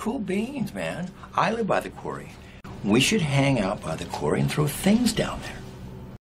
cool beans, man. I live by the quarry. We should hang out by the quarry and throw things down there.